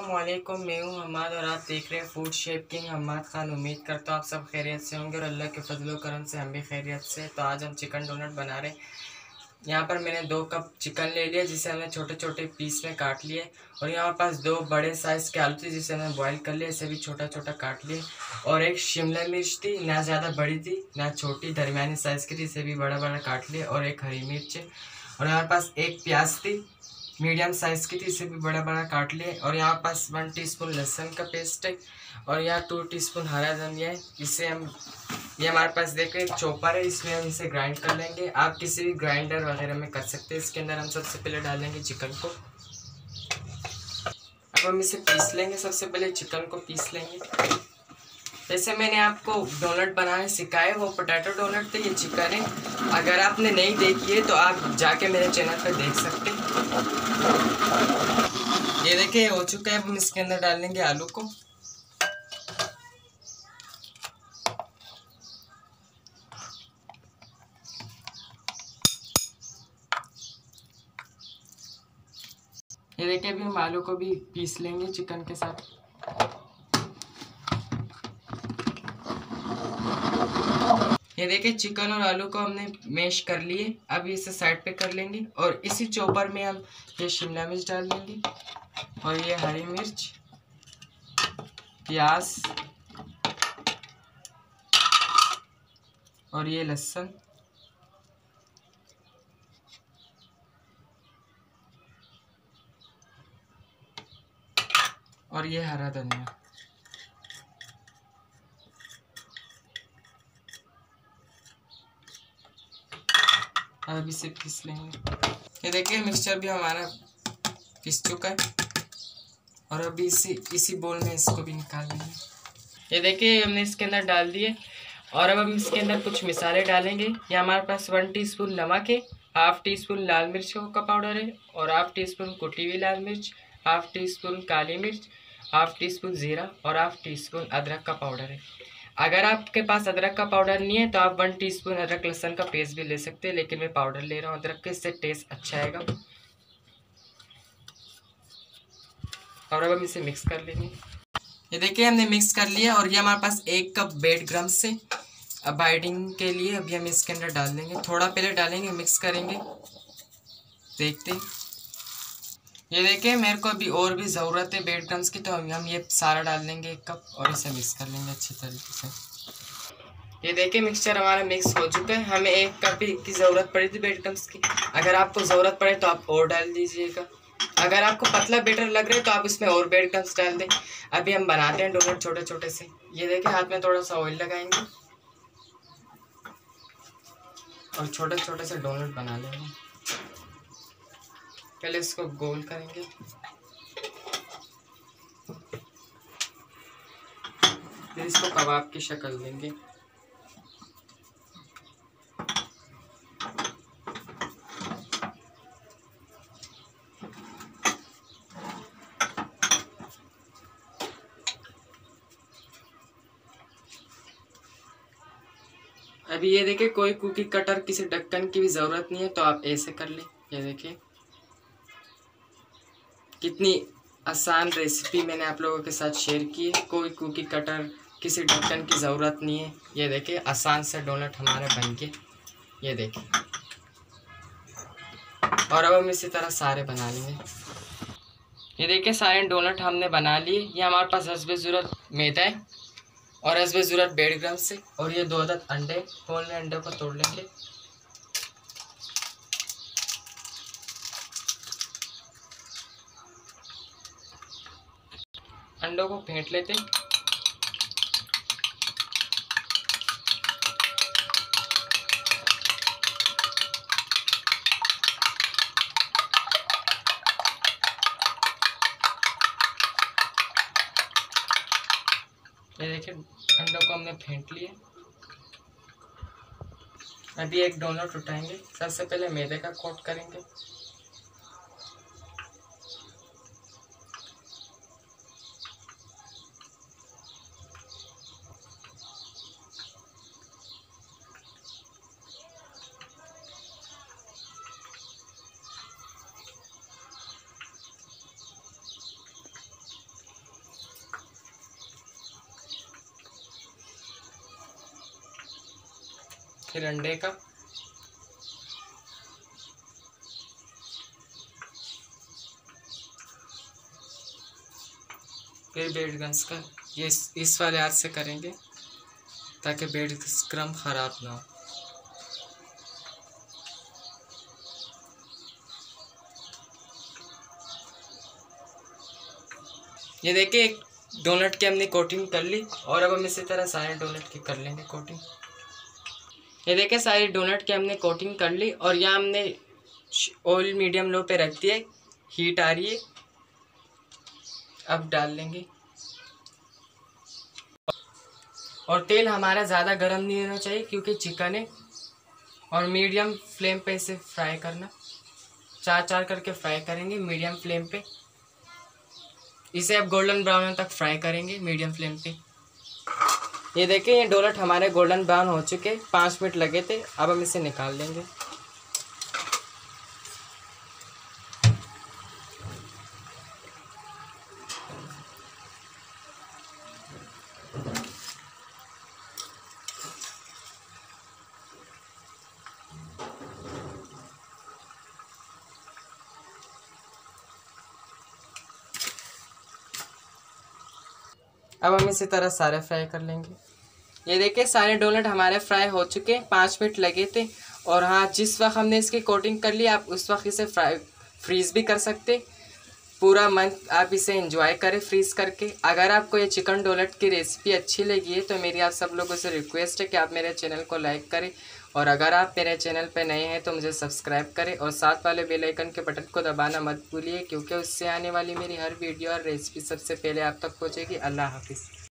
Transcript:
अस्सलामुअलैकुम, मैं हूं हम्माद और आप देख रहे हैं food chef king Hammad Khan. उम्मीद करता हूं आप सब खैरियत से होंगे और अल्लाह के फजलो करम से हम भी खैरियत से। तो आज हम चिकन डोनट बना रहे हैं। यहाँ पर मैंने 2 कप चिकन ले लिया जिसे हमने छोटे छोटे पीस में काट लिए, और यहाँ पास 2 बड़े साइज़ के आलू थे जिसे हमने बॉईल कर लिया, इसे भी छोटा छोटा काट लिए। और एक शिमला मिर्च थी, ना ज़्यादा बड़ी थी ना छोटी, दरमियानी साइज़ की थी, इसे भी बड़ा बड़ा काट लिया। और एक हरी मिर्च है, और यहाँ पास एक प्याज थी, मीडियम साइज़ की थी, इसे भी बड़ा बड़ा काट लिए। और यहाँ पास 1 टीस्पून लहसुन का पेस्ट है, और यहाँ 2 टीस्पून हरा धनिया है। इसे हम ये हमारे पास देखो एक चॉपर है, इसमें हम इसे ग्राइंड कर लेंगे। आप किसी भी ग्राइंडर वगैरह में कर सकते हैं। इसके अंदर हम सबसे पहले डालेंगे चिकन को। अब हम इसे पीस लेंगे, सबसे पहले चिकन को पीस लेंगे। जैसे मैंने आपको डोनट बनाने सिखाए वो पोटैटो डोनट थे, ये चिकन है। अगर आपने नहीं देखी है तो आप जाके मेरे चैनल पर देख सकते हैं। ये देखिए हो चुका है। अब हम इसके अंदर डालेंगे आलू को। ये देखिए अभी हम आलू को भी पीस लेंगे चिकन के साथ। ये देखिए चिकन और आलू को हमने मैश कर लिए। अब इसे साइड पे कर लेंगे, और इसी चॉपर में हम ये शिमला मिर्च डाल देंगे, और ये हरी मिर्च, प्याज, और ये लहसुन, और ये हरा धनिया। अब इसे पीस लेंगे। ये देखिए मिक्सचर भी हमारा पीस चुका है, और अभी इसी बोल में इसको भी निकाल लेंगे। ये देखिए हमने इसके अंदर डाल दिए, और अब हम इसके अंदर कुछ मिसाले डालेंगे। ये हमारे पास 1 टीस्पून नमक है, हाफ टी स्पून लाल मिर्च का पाउडर है, और हाफ टी स्पून कुटी हुई लाल मिर्च, हाफ टी स्पून काली मिर्च, हाफ टी स्पून ज़ीरा, और हाफ टी स्पून अदरक का पाउडर है। अगर आपके पास अदरक का पाउडर नहीं है तो आप 1 टीस्पून अदरक लहसुन का पेस्ट भी ले सकते हैं, लेकिन मैं पाउडर ले रहा हूँ अदरक के, इससे टेस्ट अच्छा आएगा। और अब हम इसे मिक्स कर लेंगे। ये देखिए हमने मिक्स कर लिया, और ये हमारे पास 1 कप ब्रेड क्रम्स है अब बाइडिंग के लिए। अभी हम इसके अंदर डाल देंगे, थोड़ा पहले डालेंगे, मिक्स करेंगे, देखते। ये देखिए मेरे को अभी और भी ज़रूरत है ब्रेड क्रम्स की, तो हम ये सारा डाल देंगे 1 कप, और इसे मिक्स कर लेंगे अच्छी तरीके से। ये देखिए मिक्सचर हमारा मिक्स हो चुका है। हमें 1 कप की ज़रूरत पड़ी थी ब्रेड क्रम्स की। अगर आपको ज़रूरत पड़े तो आप और डाल दीजिएगा। अगर आपको पतला बेटर लग रहा है तो आप इसमें और ब्रेड क्रम्स डाल दें। अभी हम बनाते हैं डोनट छोटे छोटे से। ये देखिए हाथ में थोड़ा सा ऑयल लगाएंगे, और छोटे छोटे से डोनट बना लेंगे। पहले इसको गोल करेंगे, फिर इसको कबाब की शक्ल देंगे। अभी ये देखिए कोई कुकी कटर किसी ढक्कन की भी ज़रूरत नहीं है, तो आप ऐसे कर लें। ये देखिए कितनी आसान रेसिपी मैंने आप लोगों के साथ शेयर की है। कोई कुकी कटर किसी ढक्कन की ज़रूरत नहीं है। ये देखिए आसान से डोनट हमारे बन के, ये देखिए। और अब हम इसी तरह सारे बना लेंगे। ये देखिए सारे डोनट हमने बना लिए। ये हमारे पास हस्बे ज़रूरत मैदा है, और हस्बे ज़रूरत ब्रेड क्रम्स से, और ये 2 अदद अंडे। खोल में अंडे को तोड़ लेंगे। अंडों को फेंट लेते। ये देखिए अंडों को हमने फेंट लिए। अभी एक डोनट उठाएंगे, सबसे पहले मैदे का कोट करेंगे। फिर अंडे का, फिर ब्रेड क्रम्स का। ये इस वाले हाथ से करेंगे ताकि ब्रेड क्रम्स ख़राब ना हो। ये देखिए एक डोनट की हमने कोटिंग कर ली और अब हम इसी तरह सारे डोनट की कर लेंगे कोटिंग। ये देखिए सारी डोनट की हमने कोटिंग कर ली और यहाँ हमने ऑयल मीडियम लो पे रख दिया, हीट आ रही है। अब डाल लेंगे और तेल हमारा ज़्यादा गर्म नहीं होना चाहिए क्योंकि चिकन है। और मीडियम फ्लेम पे इसे फ्राई करना, चार चार करके फ्राई करेंगे मीडियम फ्लेम पे। इसे अब गोल्डन ब्राउन तक फ्राई करेंगे मीडियम फ्लेम पे। ये देखिए ये डोनट हमारे गोल्डन ब्राउन हो चुके, 5 मिनट लगे थे। अब हम इसे निकाल लेंगे। अब हम इसी तरह सारे फ्राई कर लेंगे। ये देखिए सारे डोनट हमारे फ्राई हो चुके, 5 मिनट लगे थे। और हाँ, जिस वक्त हमने इसकी कोटिंग कर ली आप उस वक्त इसे फ्रीज़ भी कर सकते। पूरा मंथ आप इसे एंजॉय करें फ्रीज़ करके। अगर आपको ये चिकन डोनट की रेसिपी अच्छी लगी है तो मेरी आप सब लोगों से रिक्वेस्ट है कि आप मेरे चैनल को लाइक करें और अगर आप मेरे चैनल पर नए हैं तो मुझे सब्सक्राइब करें और साथ वाले बेल आइकन के बटन को दबाना मत भूलिए क्योंकि उससे आने वाली मेरी हर वीडियो और रेसिपी सबसे पहले आप तक पहुँचेगी। अल्लाह हाफिज़।